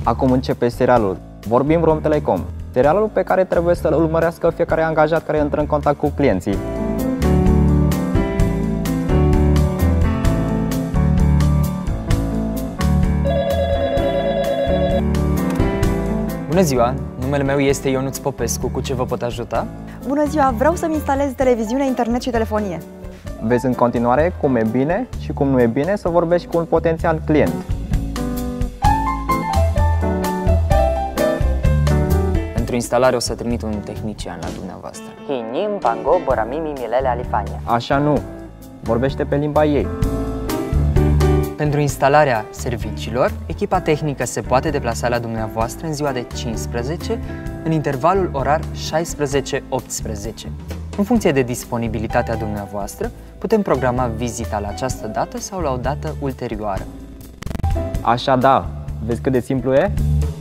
Acum începe serialul. Vorbim Rom Telecom, serialul pe care trebuie să-l urmărească fiecare angajat care intră în contact cu clienții. Bună ziua! Numele meu este Ionuț Popescu. Cu ce vă pot ajuta? Bună ziua! Vreau să-mi instalez televiziune, internet și telefonie. Vezi în continuare cum e bine și cum nu e bine să vorbești cu un potențial client. Pentru instalare o să trimit un tehnician la dumneavoastră. Hinim Bango Boramimi Milele Alifania. Așa nu, vorbește pe limba ei. Pentru instalarea serviciilor, echipa tehnică se poate deplasa la dumneavoastră în ziua de 15, în intervalul orar 16-18. În funcție de disponibilitatea dumneavoastră, putem programa vizita la această dată sau la o dată ulterioară. Așa da, vezi cât de simplu e?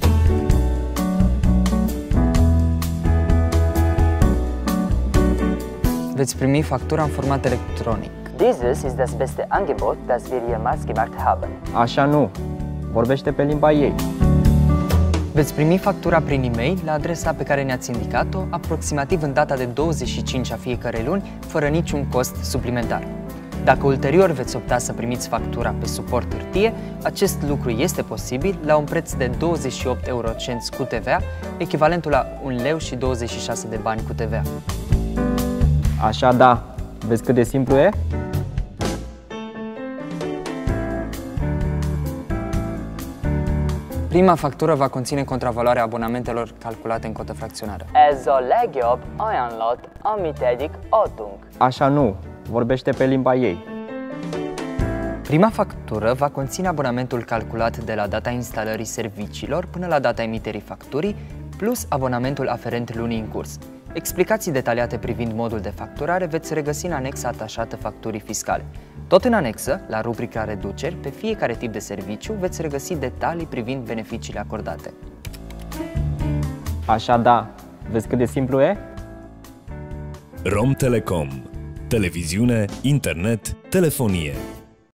Veți primi factura în format electronic. Dieses ist das beste Angebot, das wir jemals gemacht haben. Așa nu, vorbește pe limba ei. Veți primi factura prin e-mail la adresa pe care ne-ați indicat-o, aproximativ în data de 25 a fiecărei luni, fără niciun cost suplimentar. Dacă ulterior veți opta să primiți factura pe suport hârtie, acest lucru este posibil la un preț de 28 eurocenți cu TVA, echivalentul la 1 leu și 26 de bani cu TVA. Așa da, vezi cât de simplu e? Prima factură va conține contravaloarea abonamentelor calculate în cotă fracționară. Ez a legjobb ajánlat, amit eddig adtunk. Așa nu, vorbește pe limba ei. Prima factură va conține abonamentul calculat de la data instalării serviciilor până la data emiterii facturii, plus abonamentul aferent lunii în curs. Explicații detaliate privind modul de facturare veți regăsi în anexa atașată facturii fiscale. Tot în anexă, la rubrica reduceri, pe fiecare tip de serviciu veți regăsi detalii privind beneficiile acordate. Așa da, vezi cât de simplu e? Rom Telecom. Televiziune, internet, telefonie.